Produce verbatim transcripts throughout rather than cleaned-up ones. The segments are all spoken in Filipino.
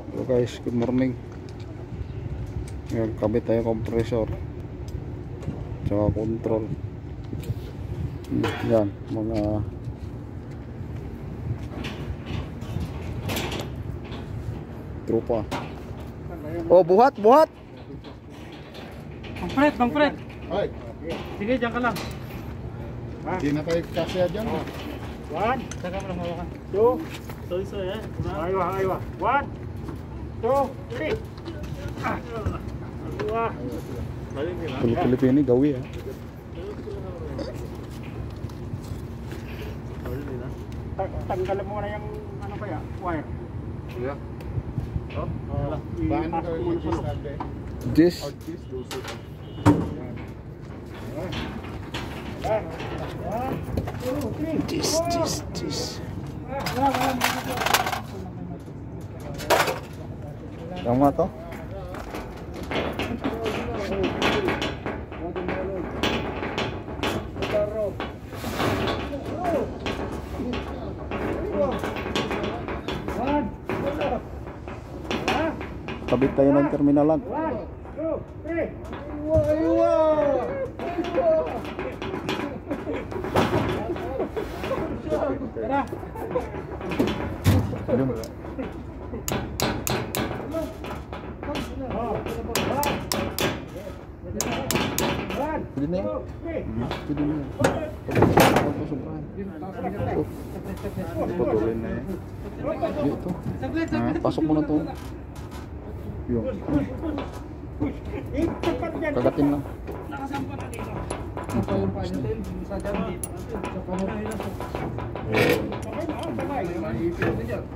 So guys, good morning. Ngayon, kabit tayo compressor tsaka control. Yan, mga trupa. Oh, buhat, buhat. Bang Fred, Bang Fred. Ay, Sige, dyan ka lang. hindi na tayo kasya dyan. One. Saka mo lang hawakan. Two. Sorry, sorry eh. Aywa, aywa. One. Two. Three. Ah. Aywa. Pilipini gawi ah. Tanggalan mo na yung ano kaya, wire. Yeah. Oh, Paano ka yung start eh? This Out this, those two. this this this. Tama to? Kabit tayo ng terminalan. One, two, three. Tara. Ayun. Pwede na yun. Pwede na yun. Patuloy na yun. Dito. Ah, pasok mo na to. Yun. Kagatin lang. Nakasampa na dito. Ito yung paano din sa dyan dito. Sa paano nila. Maipit na dyan.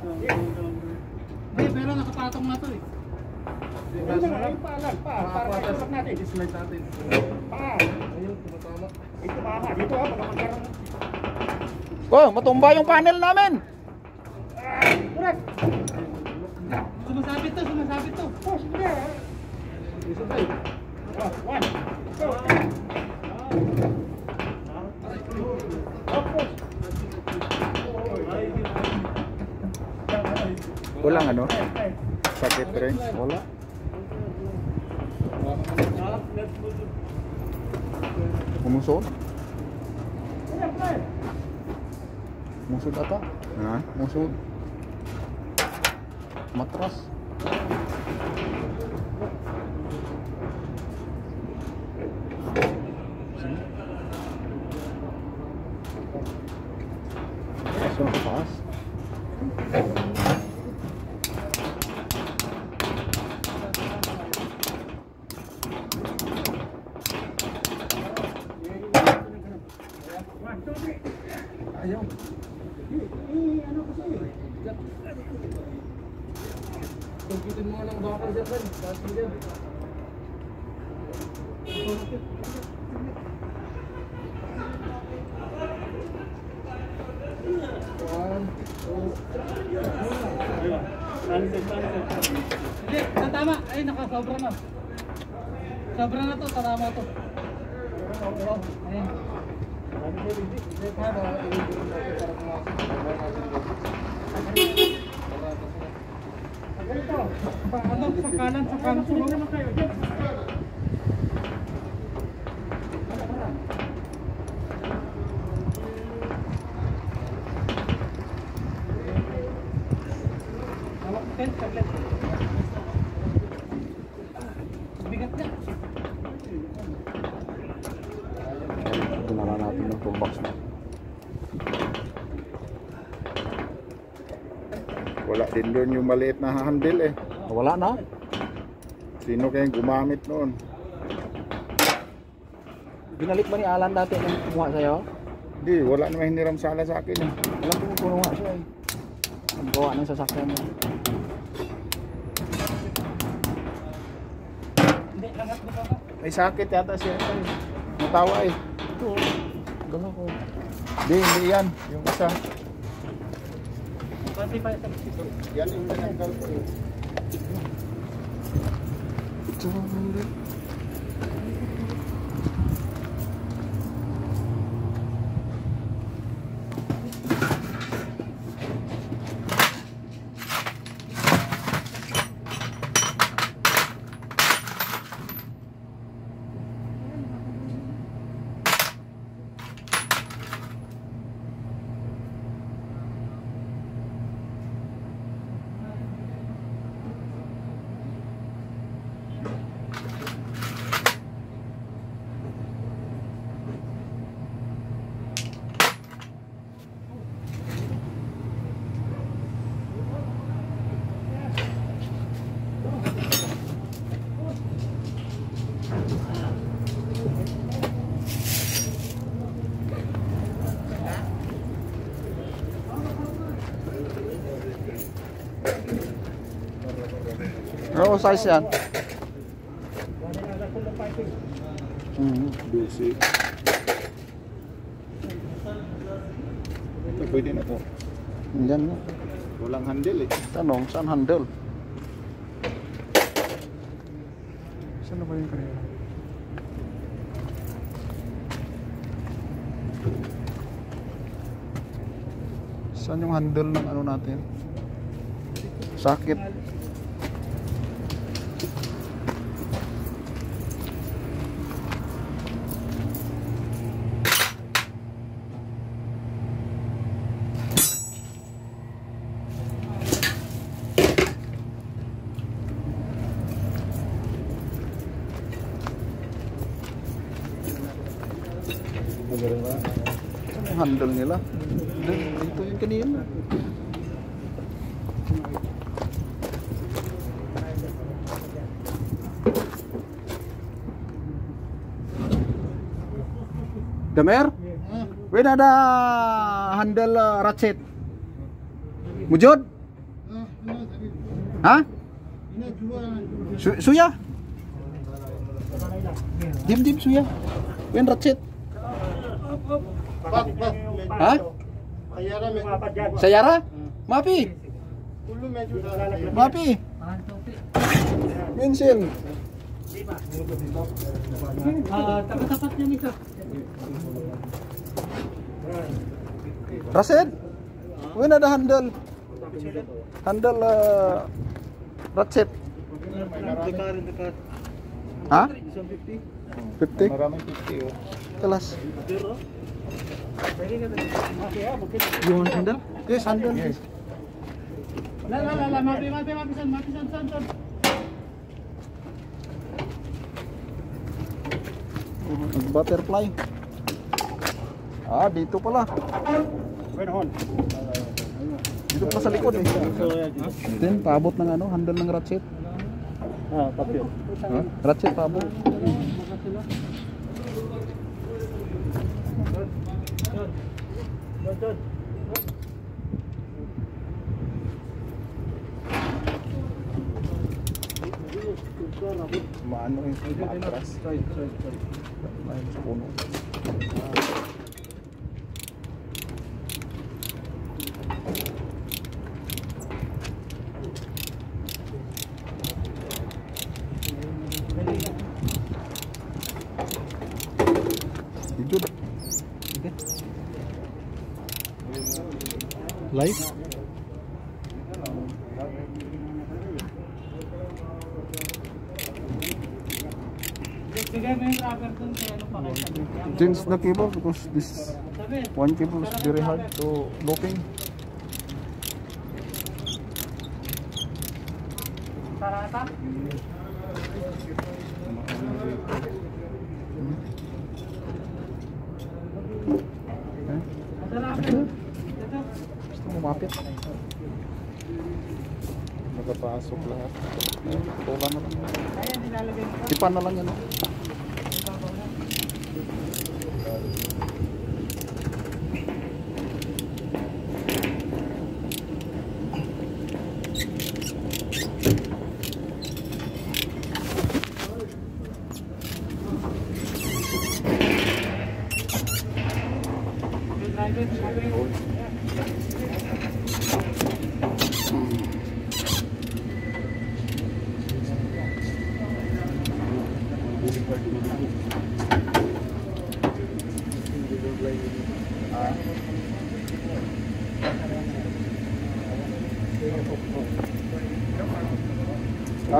Hey, pero nakapatong na to eh. Gas mo lang. Para patas natin. I-slide natin. Ayun, tumatama. Ito baka, dito ha, baka magkaroon. Oh, matumba yung panel namin. Correct. Sumasabit to, sumasabit to. Push, sige. Isa tayo. Oh, one, two, Walang ano? Sakit rin? Wala. Umusod? Umusod ata? Ha? Umusod. Matras. So, paas. Ayaw. Tungkitin mo ng bakal dyan, Ben. Dati dyan. One, two, Hindi, natama. Ay, nakasobra na. Sobra na to, tatama to. Ayun. Ganito, ano, sa kanan, sa kanan, sumunod naman kayo. Hawak mo tent, saglit. Bigat na. Ginala natin ng toolbox na. Wala din doon yung maliit na handle eh. Wala na. Sino kayang gumamit noon? Binalik ba ni Alan dati nung kumuha sa'yo? Hindi, wala naman hiniram sala sa akin eh. Alam ko kung kumuha siya eh. Ang gawa ng sasakyan mo. Hindi, langat mo ka. May sakit yata siya eh. Natawa eh. Ito, gala ko. Hindi, hindi yan. Yung isa. Pati pa sa bisito. Yan yung tinanggal ko eh. Ito, Ano size yan? Hmm. Basic. Ito pwede na to. Yan nga. Walang handle eh. Tanong, saan handle? Saan na ba yung kanina? Saan yung handle ng ano natin? Sakit. Saan yung handle nila? Dito yung kanina. Damer? Wait, ada handle uh, ratchet. Mujud? Ha? Su suya? Dim dim suya. Wen ratchet. Bak, bak. Ha? Kayara may Sayara? Mapi. ulo medyo lalagyan. Mapi. Minsin. Ah, tapat-tapat niya nito. Rasid? Wen ada handle. Handle uh, ratchet. Dekarin, dekat. Ha? fifty. fifty? Maraming fifty oh. Kelas. Pero, pwede ka tayo. Okay, ah, mungkin. You want handle? Yes, handle. Yes. La, la, la, la, mapi, mapi, mapi, san, mapi, san, san, san. Butterfly. Ah, dito pala. Wait, hold. Dito pala sa likod eh. Then, paabot ng ano, handle ng ratchet. Ah, papel. Ha? Ratchet paabot. Dod, dod. Maano yung matras. Side, side, side. Ayun sa puno. Hijau dah. Okay. Live. Sige, may rubber dun kaya ano pa kayo. Change the cable because this one cable is very hard to looping. Tarata? Eh? Ada rubber. Gusto mo mapit? Nakapasok lahat. Eh, tulan na lang. Kaya nilalagay ko. Tipan na lang yan. Ha?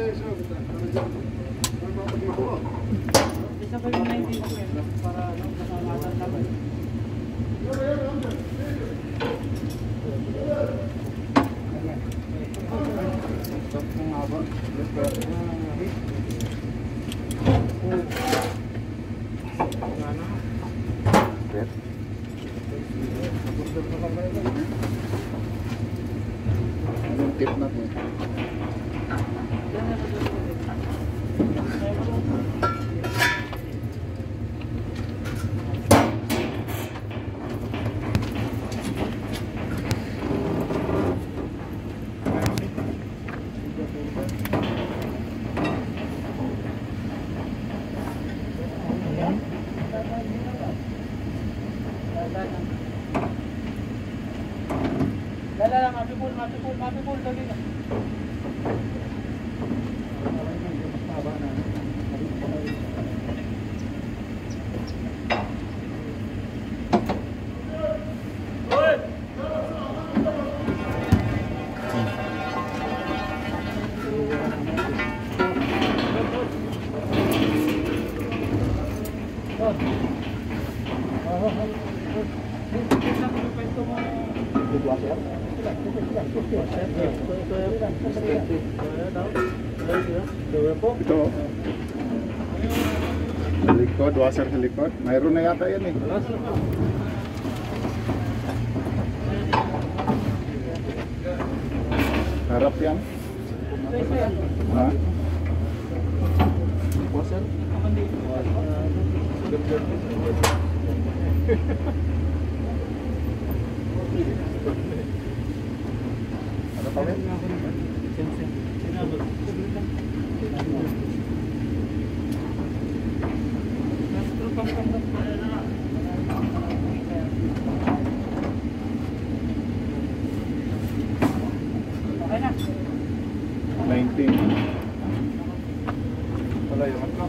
Isa pa yung nineteen para ano, nakalatan naman. Anong tip natin? Ito. Sa likod, washer sa likod. Mayroon na yata yan eh. Harap yan. Ha? Washer? Ano tawag? nineteen. Wala yung atlo.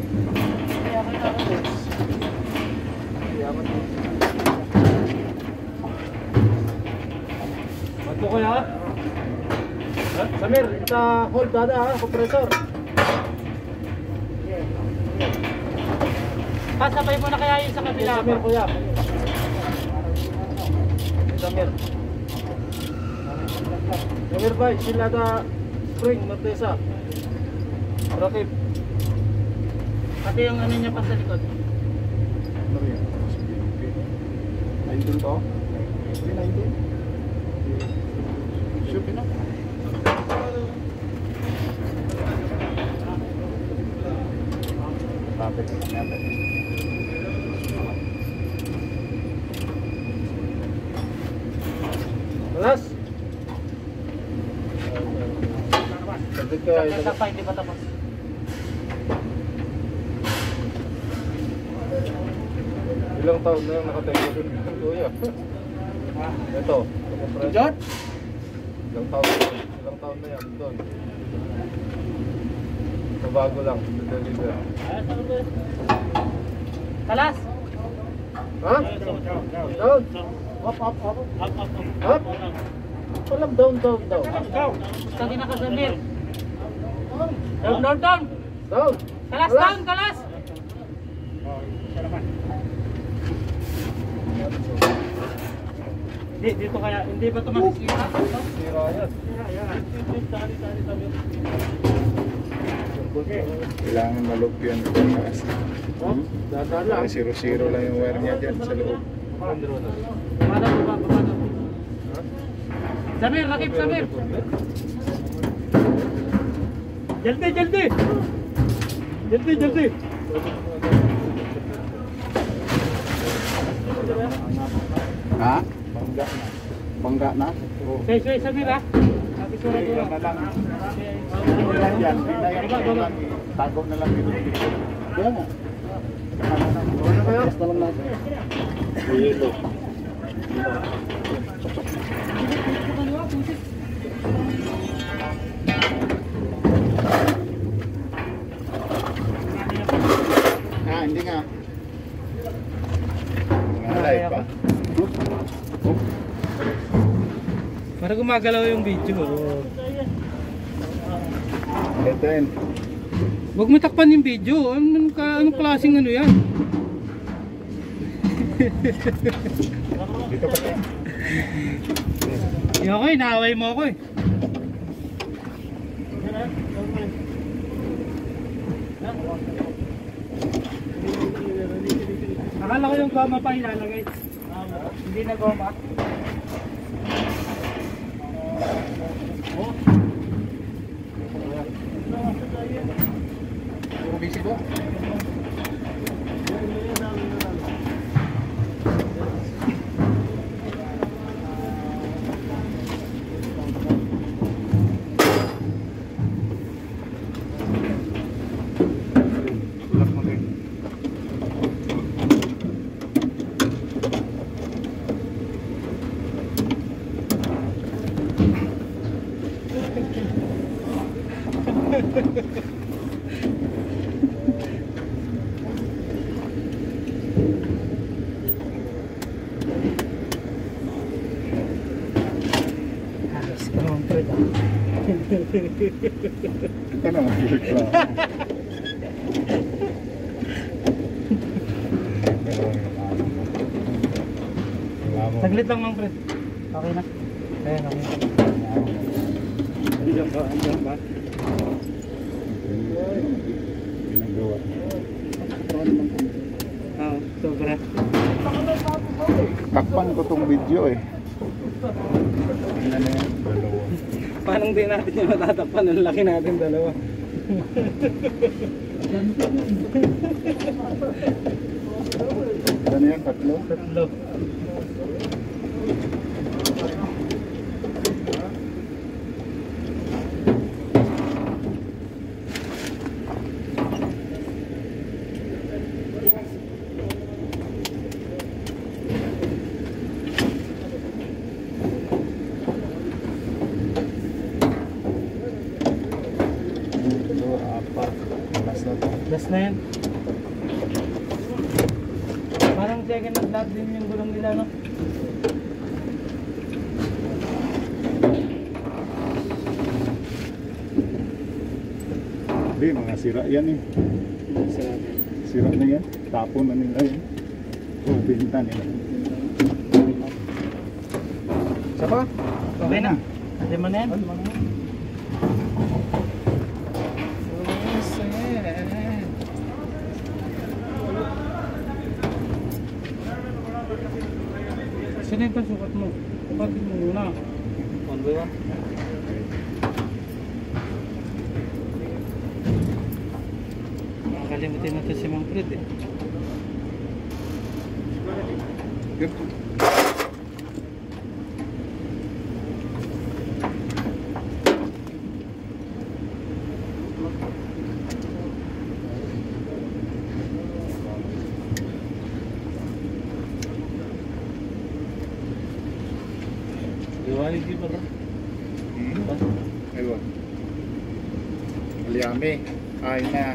Bato ko ya. Samir, kita hold dada ha, compressor. Pasabay mo na kaya yun sa kabila. Samir, kuya. Samir. Samir ba, sila da spring, matesa. Rakip. Pati yung ano niya pa sa likod. Ano rin? nineteen to? nineteen? Shoot enough. Tapos na natin. Alas. Sabi ka, Sa pa hindi pa tapos. ilang taon na yung nakatengo dun? Kuya. Ito. John? Ilang taon na yan? Ilang taon na yan doon? Mabago lang. Deliver. Kalas. Ha? Down? Up, up, up. Up, up, up. Up? Walang down, down, down. Tagi na ka Samir. Down, down, down. Down. Kalas, down, kalas. Hindi, dito kaya, hindi ba ito makikita? Sira yan. Kailangan malog yan. Hmm? Kaya zero-zero lang yung wire niya dyan sa loob. Bumada po ba? Bumada po. Samir, rakip, Samir. Jaldi, jaldi. Jaldi, jaldi. Ha? Bangga na. Bangga na? Oo. Say, say, Samir ha. Sabi ko rin Yan na lang. Hindi lang yan. Hindi na yan. Hindi lang. Tago na lang dito. Kaya nga. Ano kaya? Test na lang natin. Yelo. Ah, hindi nga. Malay pa. para gumagalaw yung video. Ito yun. Huwag mo takpan yung video. Anong, ka, anong klaseng ano yan? Dito pa tayo. Yung ako eh, naaway mo ako eh. Akala ko yung goma pa ilalagay. Hindi na goma. Puro busy ba? Tulak mo rin. Ito na, mahilig lang. Saglit lang mang Fred. Okay na. Ayan, okay. Diyan ba? Diyan ba? Ginagawa. Oo, sobra. Takpan ko tong video eh. Tingnan na yan. Dalawa. Paano di natin yung matatakpan? Ang laki natin dalawa. Ano yan? Tatlo? Tatlo. Ito, apat. Last na to. Last na yan. Parang second at last din yung gulong nila, no? Hindi, mga sira yan eh. Sarap. Sira na yan. Tapon na nila yan. O, binta nila. Isa pa? Okay na. Ate mo na yan? Sino yung pasukat mo? Sukatin mo muna. One by one. Makakalimutin natin si Mang Fred eh. Diwali di ba? Hmm? Ayun. Liame. Ay na.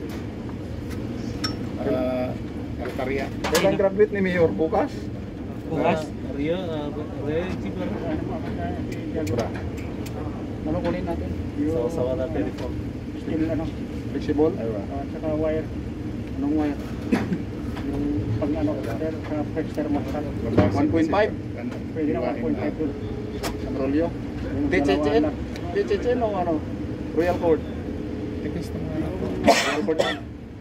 Uh, Altaria. Kailan graduate ni Mayor? Bukas? Bukas? Rio, Rio di ba? Bra. Ano kunin natin? Sawa-sawa na telephone. Steel ano? Flexible? Ayun. At saka wire. Anong wire? Yung pag ano, sa first thermostat. one point five? Pwede na one point five doon. Rolyo? Yung T C C N? dalawa na. T C C N o ano? Royal Court? Tikas na nga ako. Royal Court na.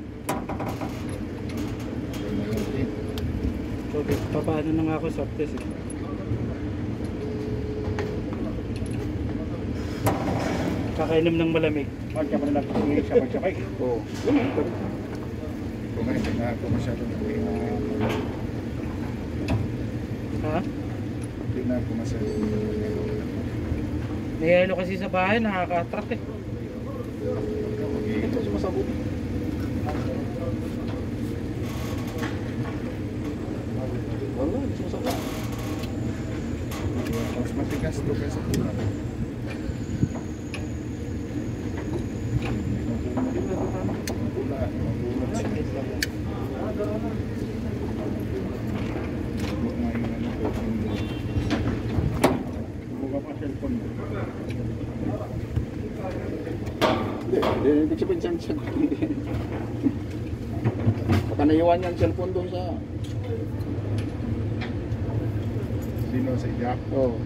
Okay, papaano na nga ako sa test eh. Kakainom ng malamig. Huwag ka pa nalang sabay-sabay. Oo. Kumain na ako masyadong Ha? hindi na ako masyadong Nihilo kasi sa bahay, nakaka-attract eh. ito sumasabot. Wala, sumasabot. Mas matigas to kaysa kulang. Buka pa cellphone mo. Hindi, hindi, hindi siya pinsan siya. Baka naiwan niya ang cellphone doon sa... Sino sa Jack? Oo.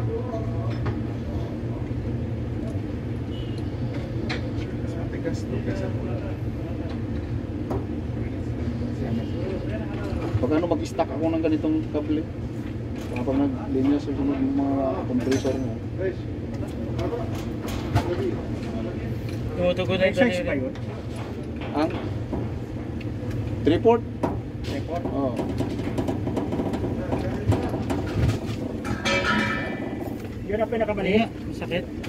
Mas matigas to kaysa pag ano mag-stack ako ng ganitong kable kapag naglinya sa sunod ng mga compressor mo. Tumutugon na May yung size pa daliri. yun? Ang three port? Record? Oo. Yun ang Mali, pinakamaliit. masakit.